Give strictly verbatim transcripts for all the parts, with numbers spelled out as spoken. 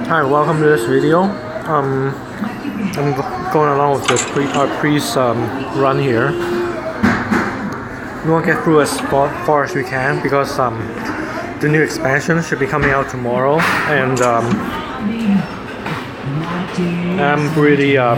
Hi, welcome to this video. Um, I'm going along with the pre our priest um, run here. We want to get through as far, far as we can because um, the new expansion should be coming out tomorrow, and um, I'm really um,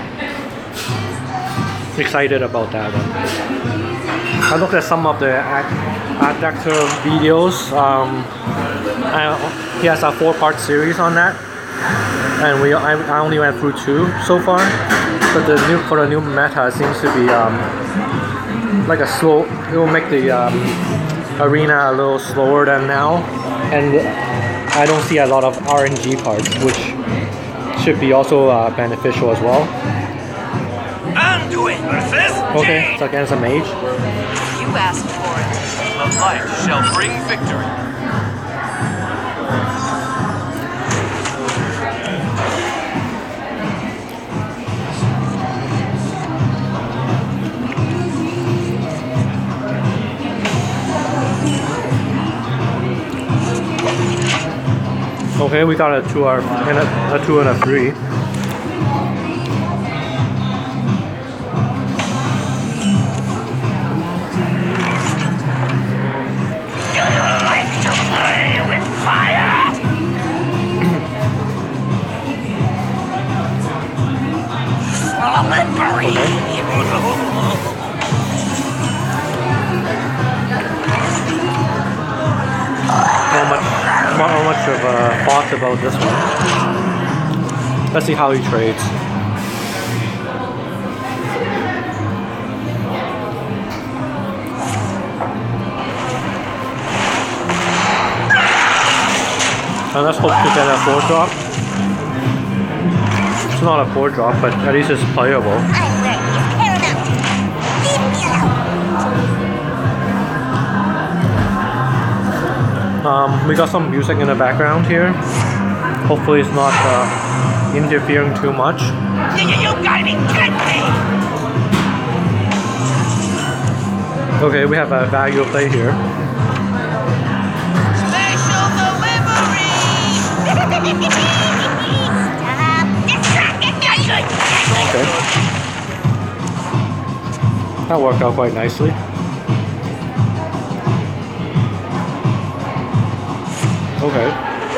excited about that one. I looked at some of the art actor videos. Um, I, he has a four-part series on that, and we I, I only went through two so far. But the new for the new meta seems to be um, like a slow. It will make the um, arena a little slower than now, and I don't see a lot of R N G cards, which should be also uh, beneficial as well. Undoing versus Okay, it's against a mage. You asked for it. The light shall bring victory. Okay, we got a two or and a, a two and a three. How much, how much of a thought about this one? Let's see how he trades. And let's hope to get a four drop. It's not a four drop, but at least it's playable. Um, we got some music in the background here. Hopefully it's not uh, interfering too much. You, you, you gotta be kidding me! Okay, we have a value play here. Special delivery! Okay. That worked out quite nicely. Okay.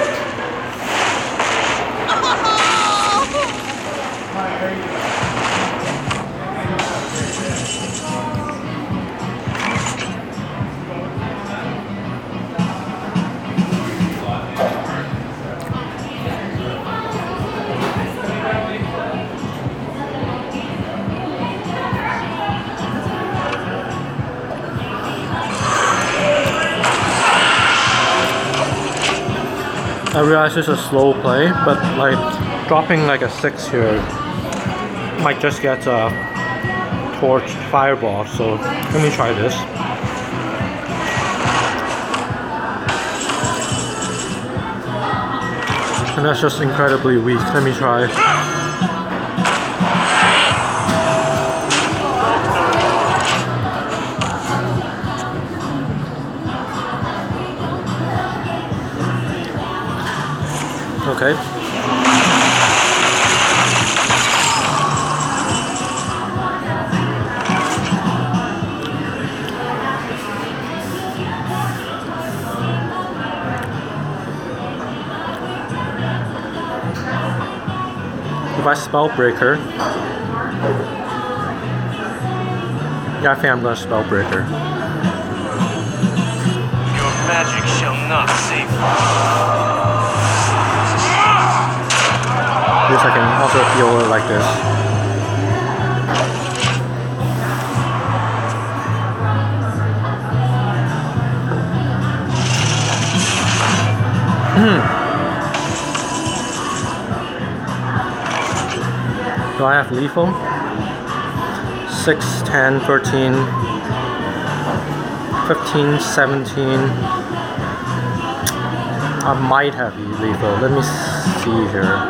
I realize it's a slow play, but like dropping like a six here might just get a torch fireball. So let me try this. And that's just incredibly weak. Let me try. Okay. If I spell breaker, yeah, I think I'm gonna spell breaker. Your magic shall not save you. Yes, I can also heal it like this. Hmm. Do I have lethal? six, ten, thirteen, fifteen, seventeen. I might have lethal. Let me see here.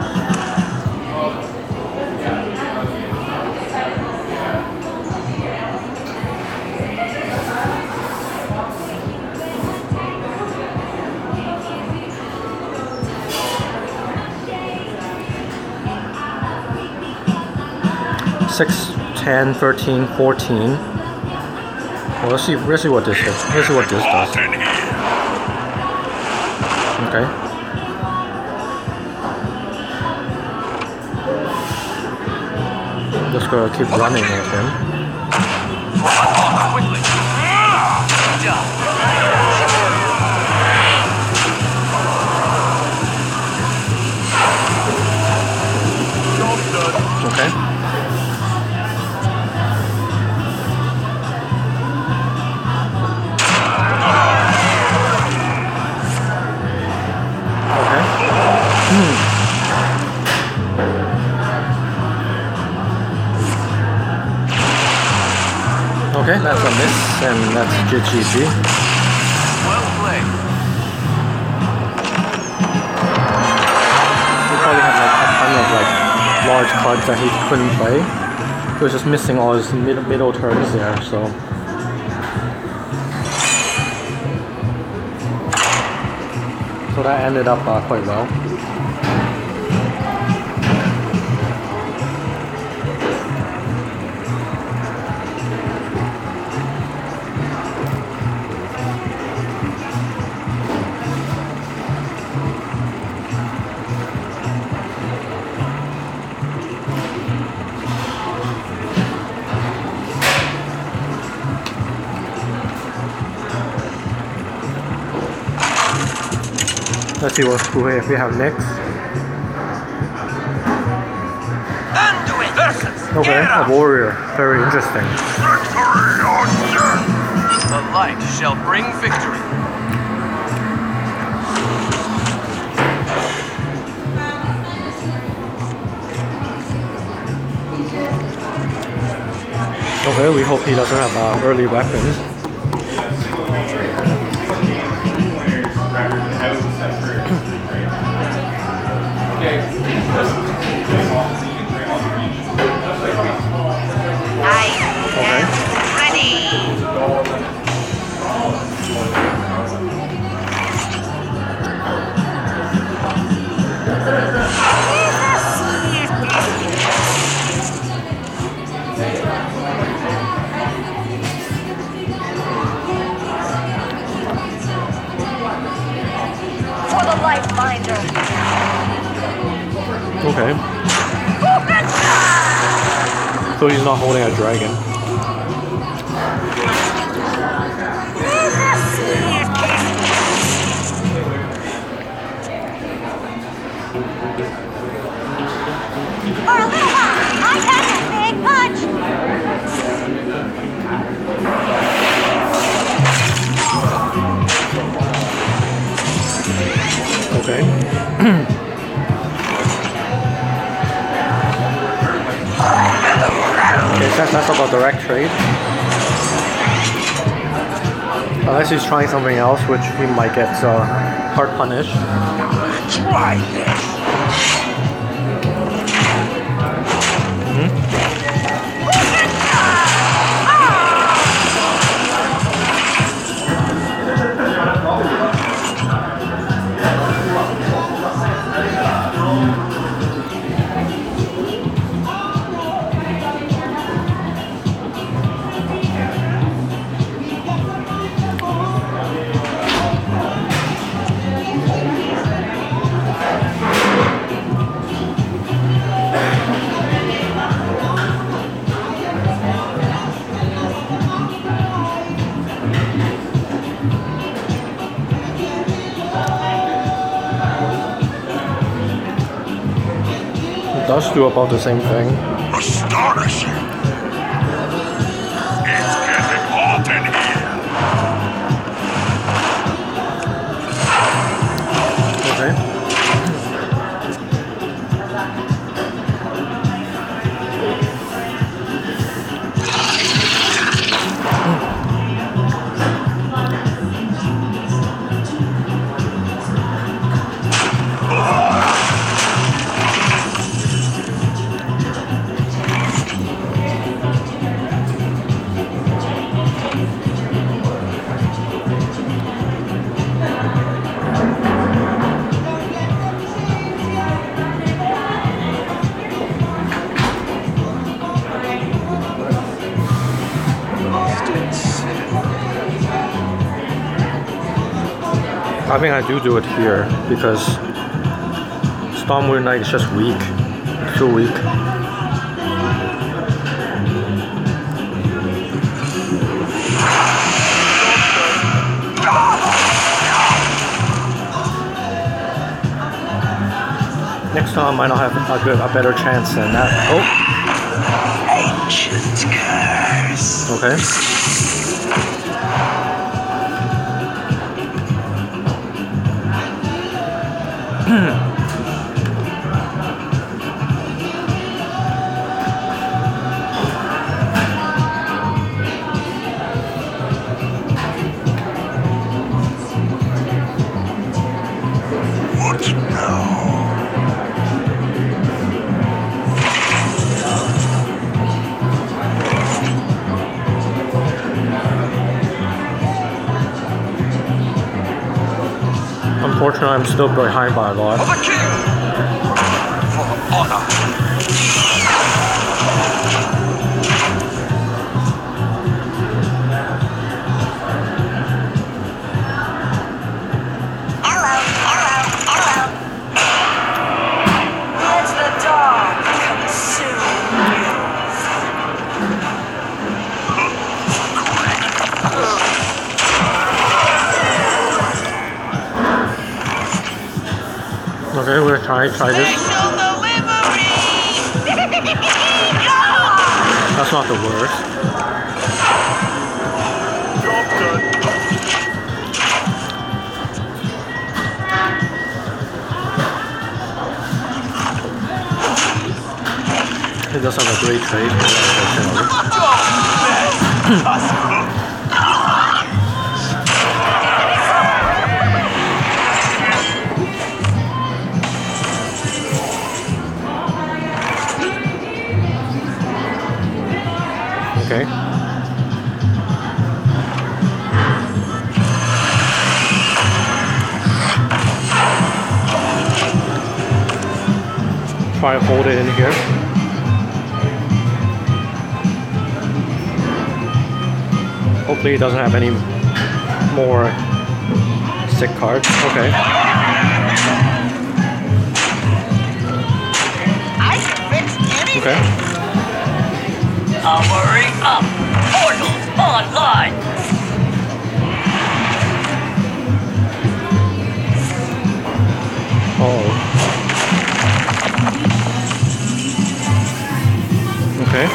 six, ten, thirteen, fourteen. Well, let's see, let's see what this is. Let's see what this does. Okay. Just gonna keep running with him. Quickly. Okay. Okay. Hmm. Okay, that's a miss, and that's G G G. Well played. He probably had like a ton of like large cards that he couldn't play. He was just missing all his mid middle turns there, so. So that ended up uh, quite well. Let's see what who we we have next. Okay, a warrior. Very interesting. The light shall bring victory. Okay, we hope he doesn't have uh, early weapons. I Okay. am ready. For the light finder. Okay. So he's not holding a dragon. For a little while, I had a big punch. Okay. Okay, that's, that's about direct trade. Unless he's trying something else, which he might get uh, hard punish. Try this. Mm-hmm. Does do about the same thing. Astonishing. It's getting hot in here. Okay. I think I do do it here because Stormwind Knight is just weak. It's too weak. Next time I might not have a, good, a better chance than that. Oh! Ancient curse. Okay. What now? Unfortunately, I'm still behind by a lot. For the king! For honor! Hello, hello, hello. Let the dark consume you. Okay, we're gonna try try this. That's not the worst. It does have a great trade, unfortunately. Okay. Try to hold it in here. Hopefully it doesn't have any more sick cards. Okay. I can fix anything. Okay. Powering up. Portals online. Oh. Okay.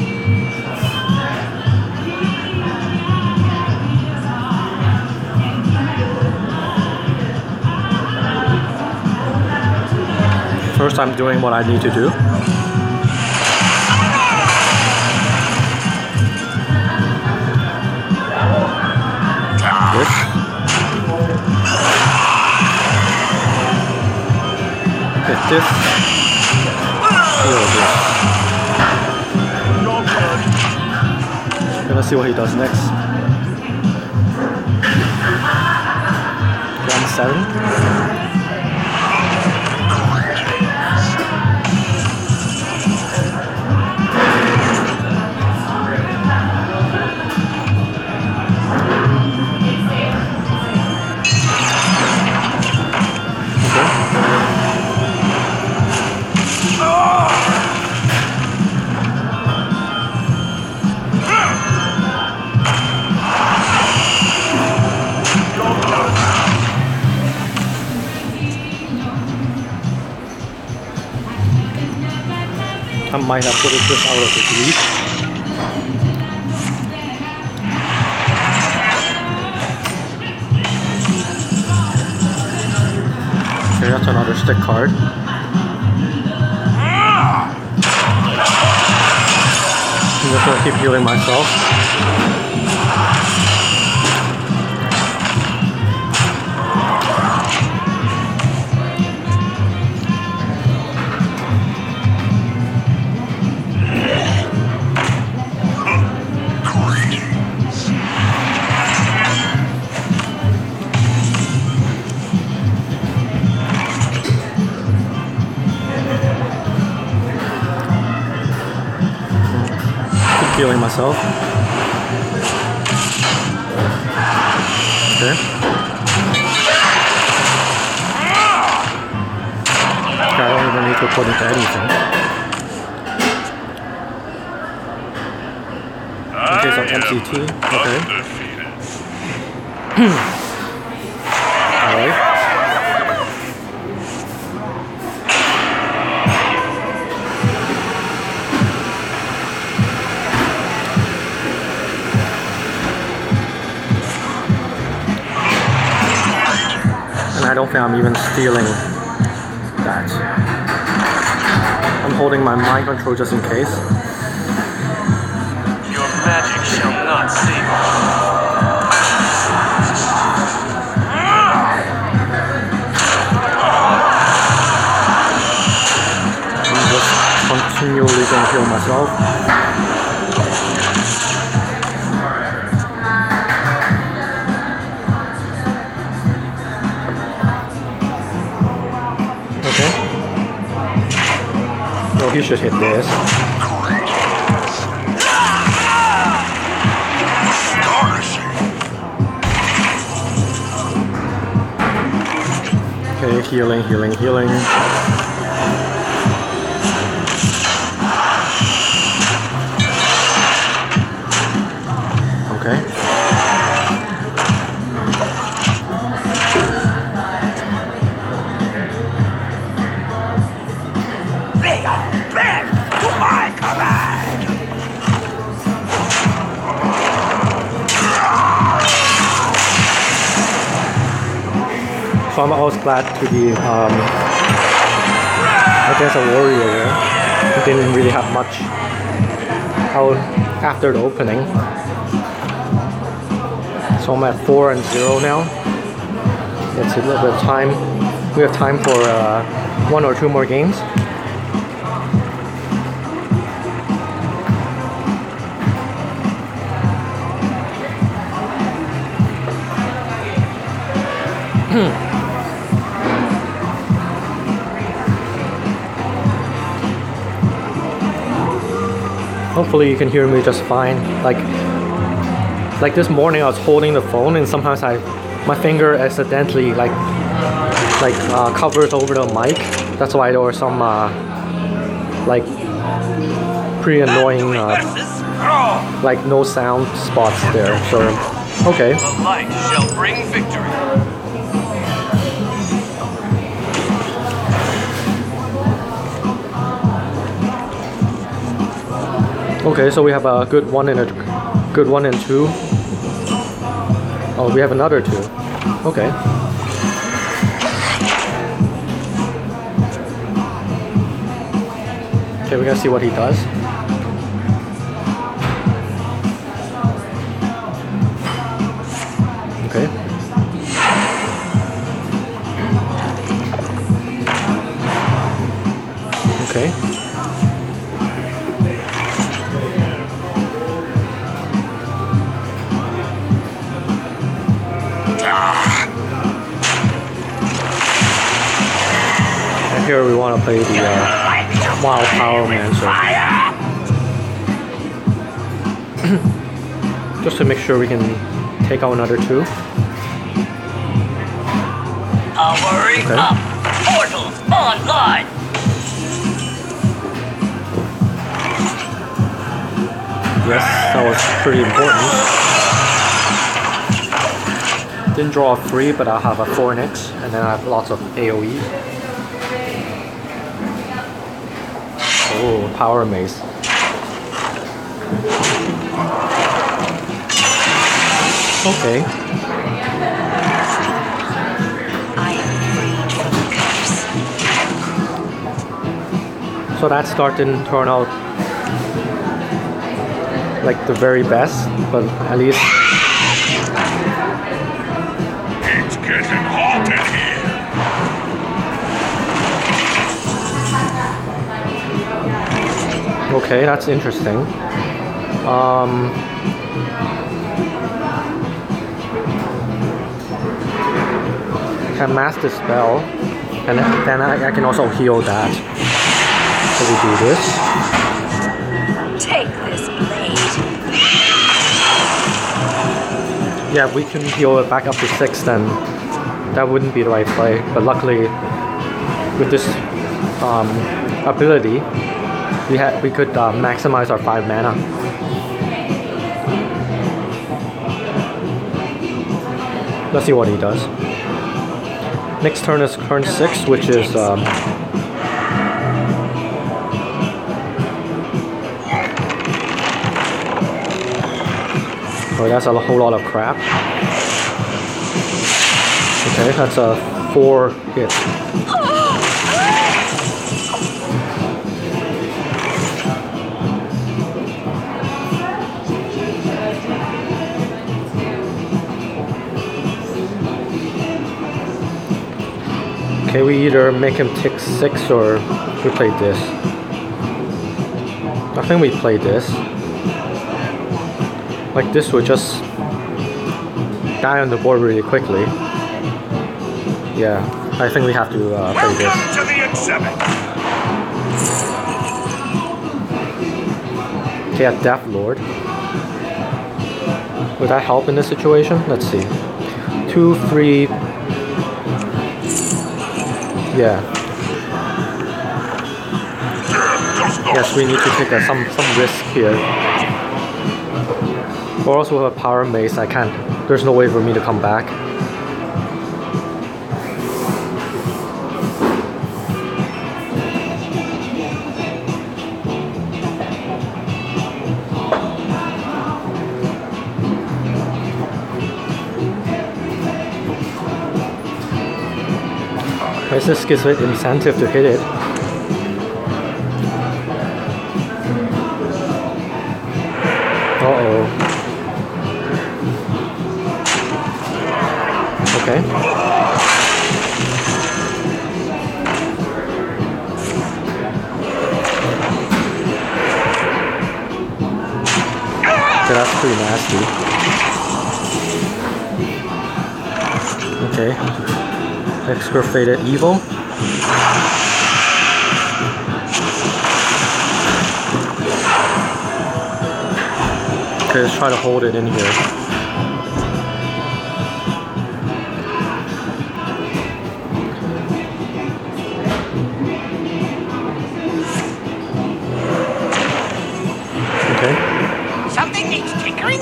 First, I'm doing what I need to do. This. Hit this. Heal this. Okay, let's see what he does next. Round seven. I might have put it just out of his reach. Okay, that's another stick card. I'm just gonna keep healing myself. Healing myself. Okay. I don't even need to put into anything. In case of M C T, okay. Alright. And I don't think I'm even stealing that. I'm holding my mind control just in case. Your magic shall not save you. I'm just continually gonna heal myself. Okay. Oh, he should hit this. Okay, healing, healing, healing. Okay. They are bent to my command. So I'm always glad to be um, against a warrior there. Who didn't really have much out after the opening. So I'm at four and zero now. It's a little bit of time. We have time for uh, one or two more games. Hopefully you can hear me just fine. Like, like this morning I was holding the phone and sometimes I, my finger accidentally like, like uh, covers over the mic. That's why there were some uh, like pretty annoying uh, like no sound spots there. So okay. The light shall bring victory. Okay, so we have a good one and a good one and two. Oh, we have another two. Okay. Okay, we're gonna see what he does. Okay. Okay. And here we want to play the uh, Wild Power Mancer. Just to make sure we can take out another two. Powering Okay. up. Portals online. Yes, that was pretty important. Didn't draw a three, but I'll have a four next, and then I have lots of A O E. Oh, Power Mace. Okay. I am freed from the curse. So that start didn't turn out like the very best, but at least It's getting hot in here. okay, that's interesting. Um, can master the spell, and then I, I can also heal that. So we do this. Take this blade. Yeah, if we can heal it back up to six, then that wouldn't be the right play. But luckily, with this um, ability, we had we could uh, maximize our five mana. Let's see what he does. Next turn is turn six, which is um, oh, that's a whole lot of crap. Okay, that's a four hit. Okay, we either make him take six or we play this. I think we play this. Like this would just die on the board really quickly. Yeah, I think we have to uh, play this. Welcome to the exhibit. Okay, a Death Lord. Would that help in this situation? Let's see. Two, three. Yeah. Yes, we need to take a, some some risk here. Or also with a power mace, I can't. There's no way for me to come back. This gives it incentive to hit it. Uh-oh. Okay. Okay, that's pretty nasty. Okay. Excavated Evil. Okay, let's try to hold it in here. Okay. Something needs tinkering?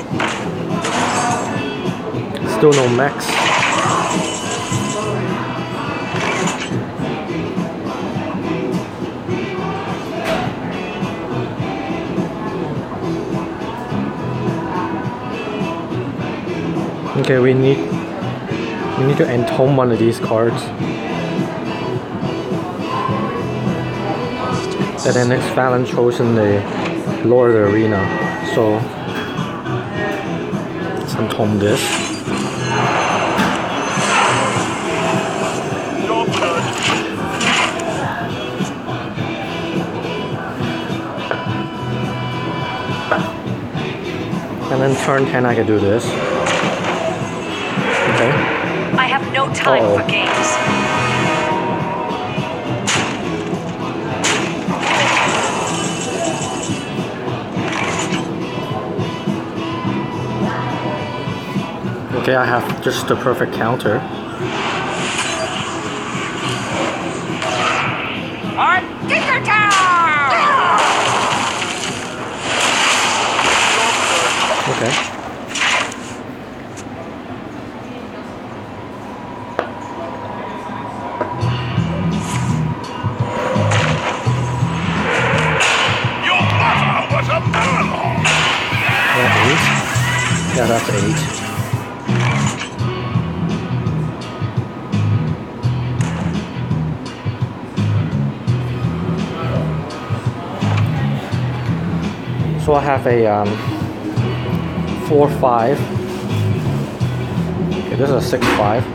Still no max. Okay, we need we need to entomb one of these cards. And then next Fallon chosen the Lord of the Arena. So let's entomb this. And then turn ten I can do this. Okay. I have no time Uh-oh. for games. Okay, I have just the perfect counter. On Tinkertown! Okay. Yeah, that's eight. So I have a um, four five. Okay, this is a six five.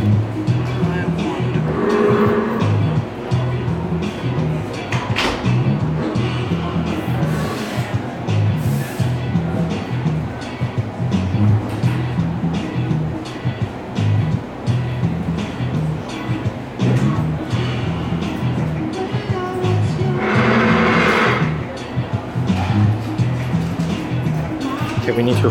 Okay, we need to.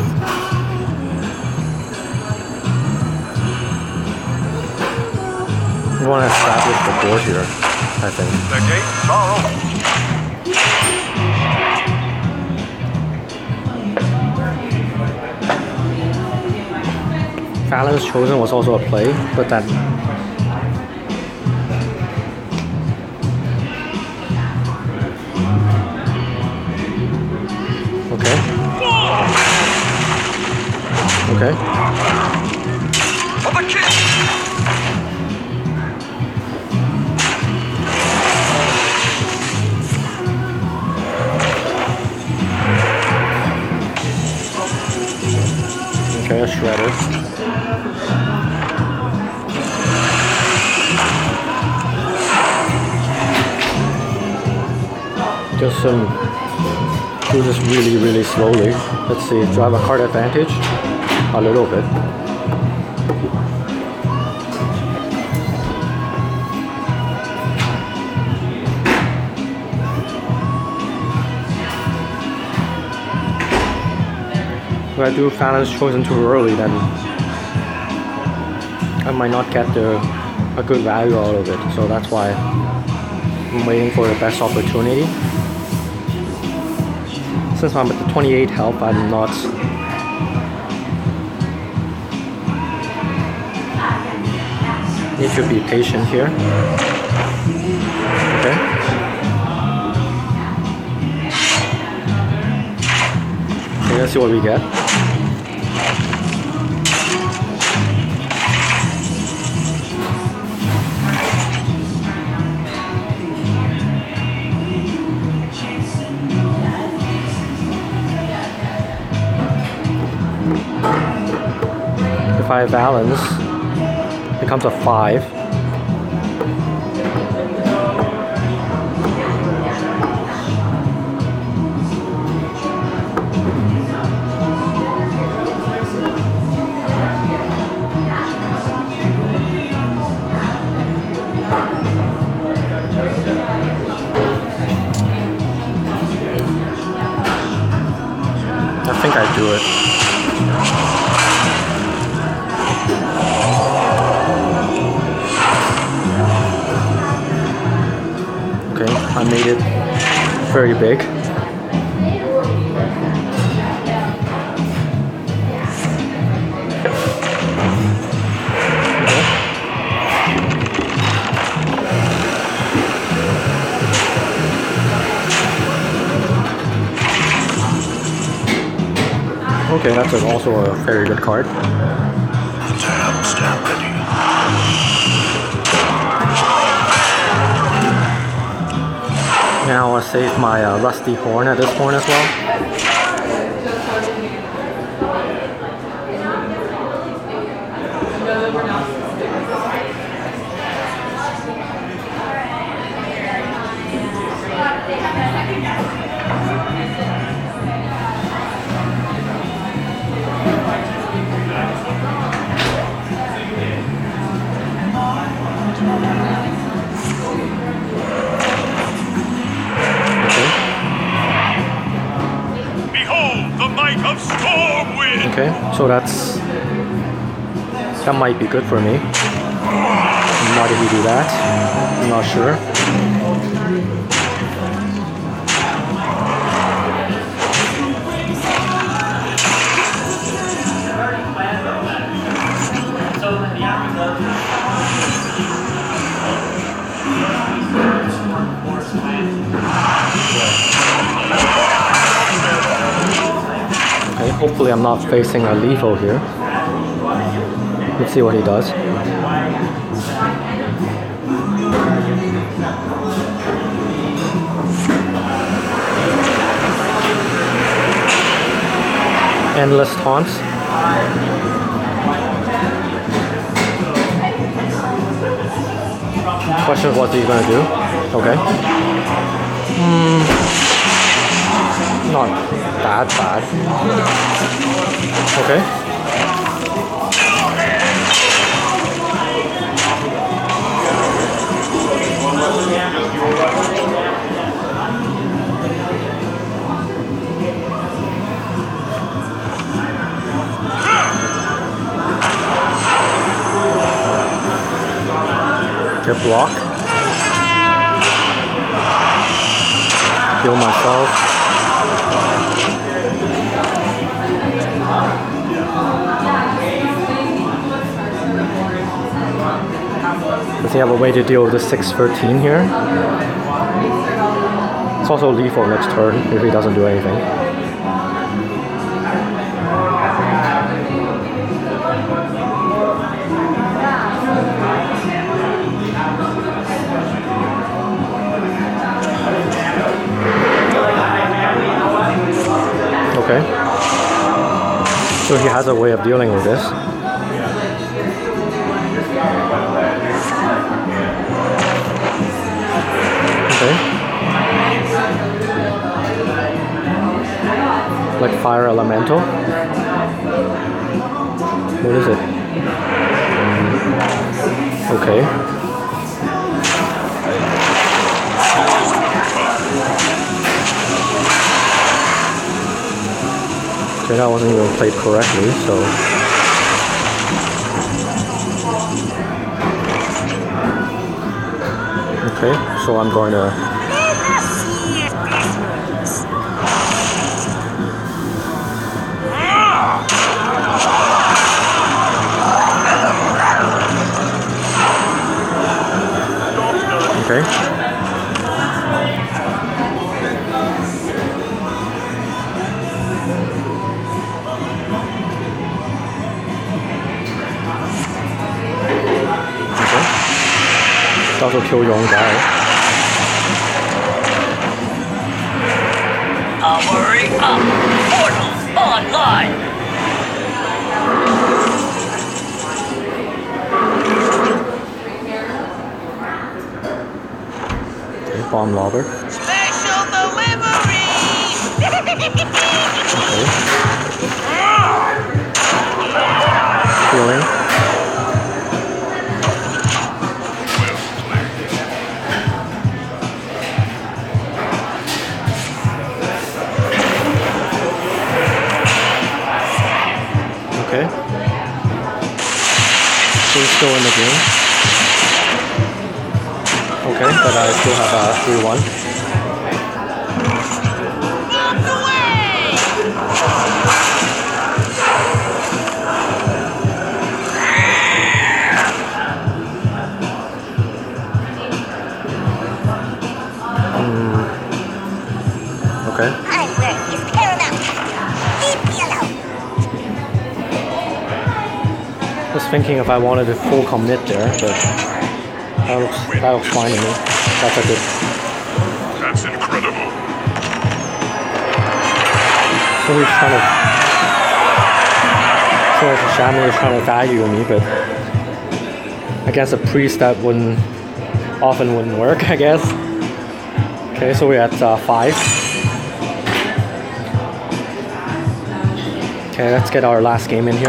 We want to establish the board here. I think. The gates are open. Fallon's Chosen was also a play, but that okay. Okay. For the king! Okay, a shredder. Just um, do this really, really slowly. Let's see, do I have a card advantage? A little bit. If I do Fallon's Chosen too early, then I might not get the, a good value out of it. So that's why I'm waiting for the best opportunity. Since I'm at the twenty-eight health, I'm not need to be patient here. Okay. Okay, let's see what we get. If I balance, becomes a five. I think I do it. Okay, I made it very big. Okay, that's also a very good card. Tab, stand ready. Now I'll save my uh, rusty horn at this point as well. Okay, so that's that might be good for me. Why did he do that? I'm not sure. Okay, hopefully I'm not facing a lethal here. Let's see what he does. Endless taunts. Question is, what's he gonna do? Okay. Hmm. Not that bad. Okay. Okay, block. heal myself. Does he have a way to deal with the six thirteen here? It's also lethal next turn if he doesn't do anything. Okay. So he has a way of dealing with this. Okay. Like fire elemental. What is it? Okay. Okay, that wasn't even played correctly, so. Okay, so I'm going to. Okay. Also kill your own guy. Powering up! Portals online! Okay, bomb lobber. Special delivery! Okay. Healing. Okay. So we're still in the game. Okay, but I still have a three one. Mm. Okay. I'm where is paramount. Leave me alone. I was thinking if I wanted to full commit there, but that looks, that looks fine to me. That's a good. That's incredible. So he's trying to. So like the shaman is trying to value me, but against a priest that wouldn't often wouldn't work, I guess. Okay, so we're at uh, five. Okay, let's get our last game in here.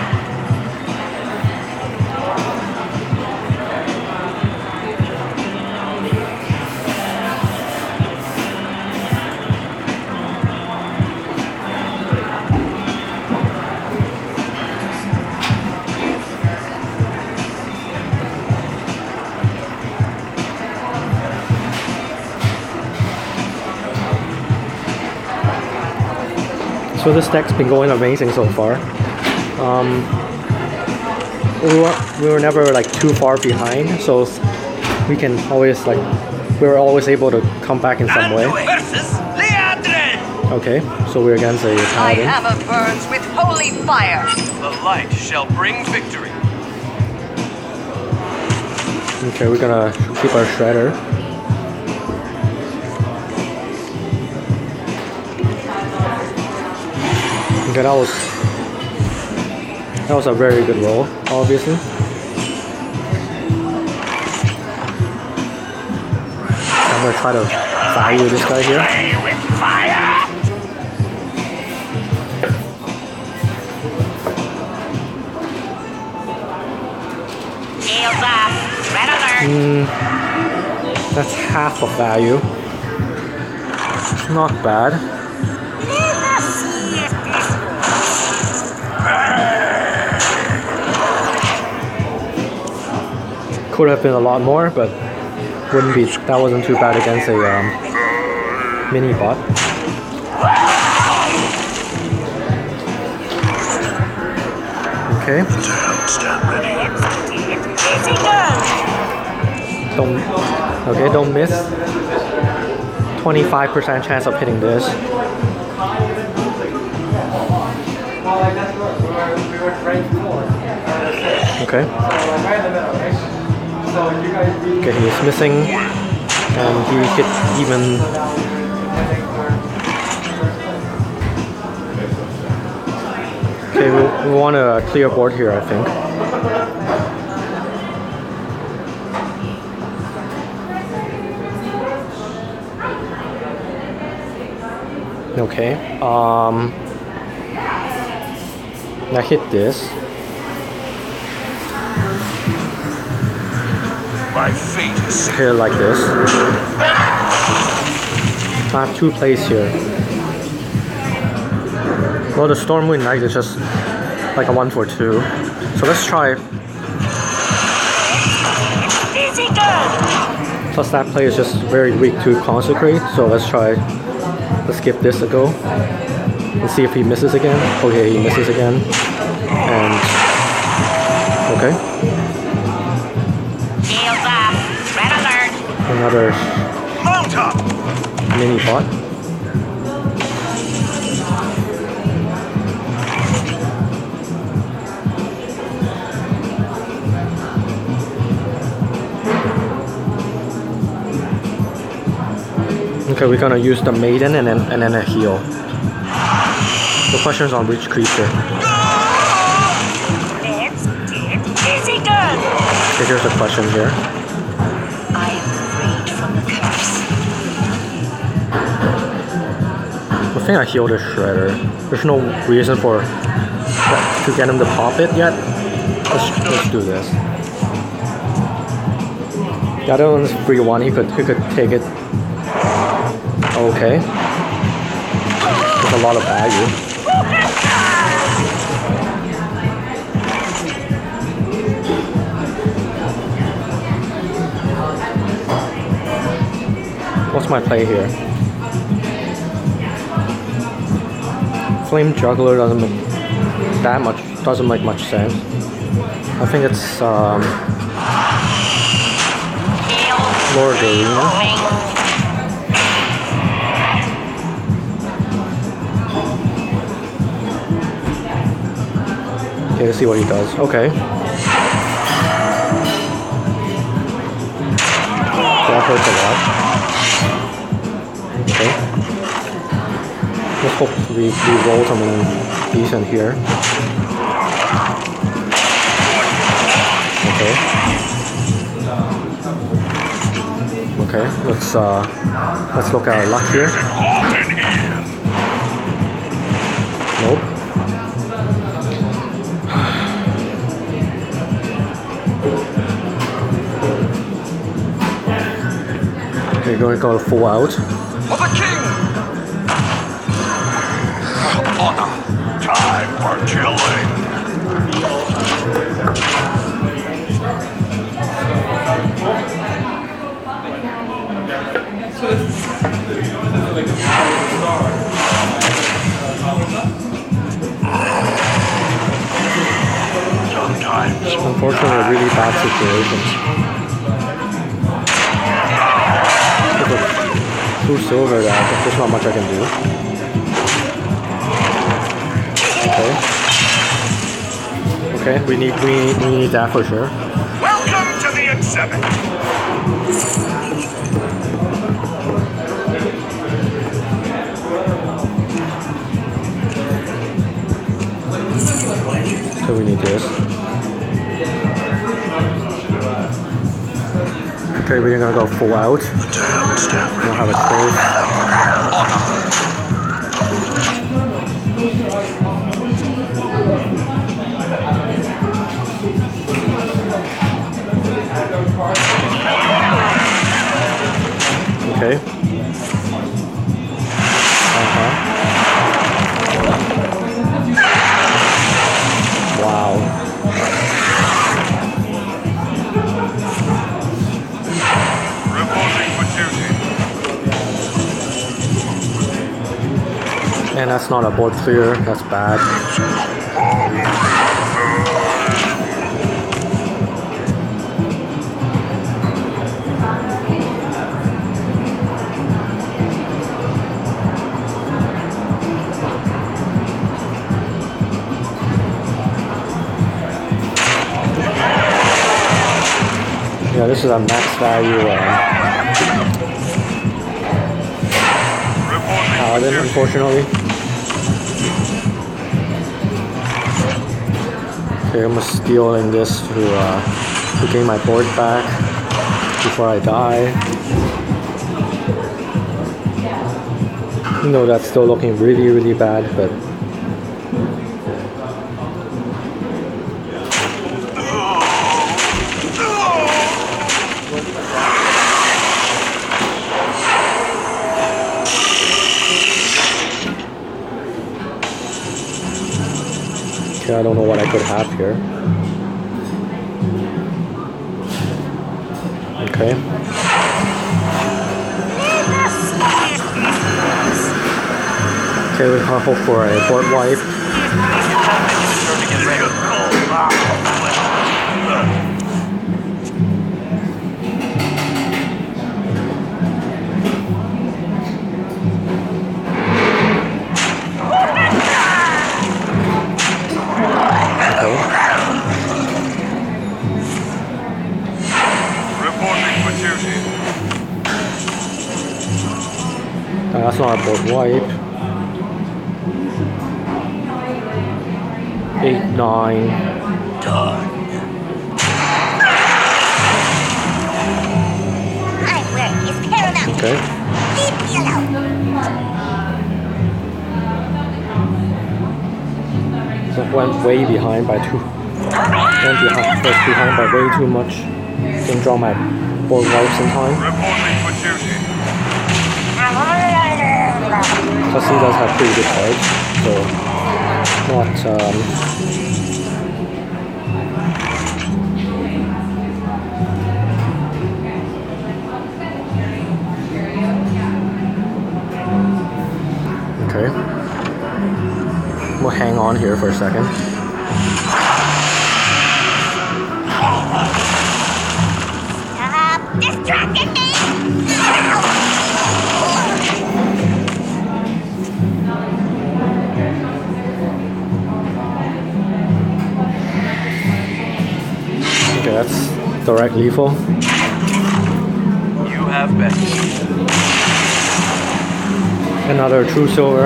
So this deck's been going amazing so far. Um, we were we were never like too far behind, so we can always like we were always able to come back in some way. Versus Leandrin! Okay, so we're against a My paladin. hammer burns with holy fire! The light shall bring victory. Okay, we're gonna keep our shredder. Okay, that was that was a very good roll, obviously. I'm gonna try to value this guy here. Mm, that's half of value. It's not bad. Could have been a lot more, but wouldn't be. That wasn't too bad against a um, mini bot. Okay. Stand ready. Easy girl. Don't. Okay, don't miss. twenty-five percent chance of hitting this. Okay. Okay, he's missing, and he hit even. Okay, we, we want a clear board here, I think. Okay. Um. I hit this. My fate is Hit it like this. I have two plays here. Well, the Stormwind Knight is just like a one for two. So let's try. Easy girl. Plus that play is just very weak to Consecrate. So let's try. Let's give this a go. Let's see if he misses again. Okay, he misses again. And okay. Shields up. Red alert. Another mount up. mini bot. Okay, we're gonna use the maiden and then and then a heal. The question is on which creature. Let's take easy girl. Okay, here's the question here. I am freed from the curse. I think I healed the Shredder. There's no reason for to get him to pop it yet. Let's let's do this. The other one's free one. He could he could take it. Okay. There's a lot of value. What's my play here? Flame Juggler doesn't make that much doesn't make much sense. I think it's um Lord of the Arena. Okay, let's see what he does. Okay. That hurts a lot. Okay. Let's hope we, we roll something decent here. Okay. Okay, let's uh let's look at our luck here. Nope. Okay, going to go full out. For the king! Honor. Time for killing. Sometimes. Unfortunately, a really bad situation. Two silver that there's not much I can do. Okay. Okay, we need we need, we need that for sure. Welcome to the exhibit. So we need this. Okay, we're gonna go full out. We don't have a choice. Okay. Uh-huh. Wow. Reporting for duty. And that's not a board clear, that's bad. Yeah, this is a max value uh, paladin, unfortunately. Okay, I'm stealing this to, uh, to gain my board back before I die. You know, that's still looking really, really bad, but okay, I don't know what I could have here. Okay. Okay, we can hope for a board wipe. That's not a board wipe. Eight, nine. Done. My work is paramount. Okay. Leave me alone. So went way behind by two. Went behind, was behind by way too much. Didn't draw my board wipes in time. Reporting for duty. Plus he does have pretty good cards, so not um, okay. We'll hang on here for a second. Stop distracting me. Okay, that's direct lethal. You have been. Another true silver.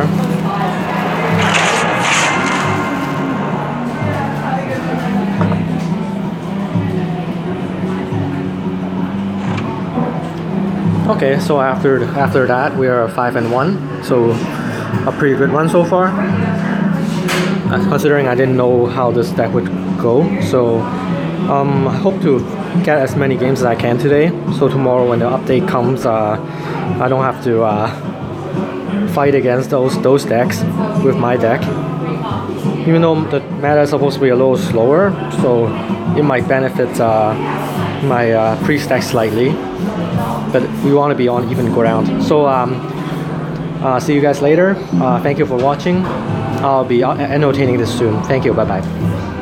Okay, so after after that we are five and one, so a pretty good run so far. Uh, considering I didn't know how this deck would go, so um, I hope to get as many games as I can today. So tomorrow when the update comes, uh, I don't have to uh, fight against those those decks with my deck. Even though the meta is supposed to be a little slower, so it might benefit uh, my uh, pre-stack slightly. But we want to be on even ground. So um, uh, see you guys later. Uh, thank you for watching. I'll be annotating this soon. Thank you. Bye bye.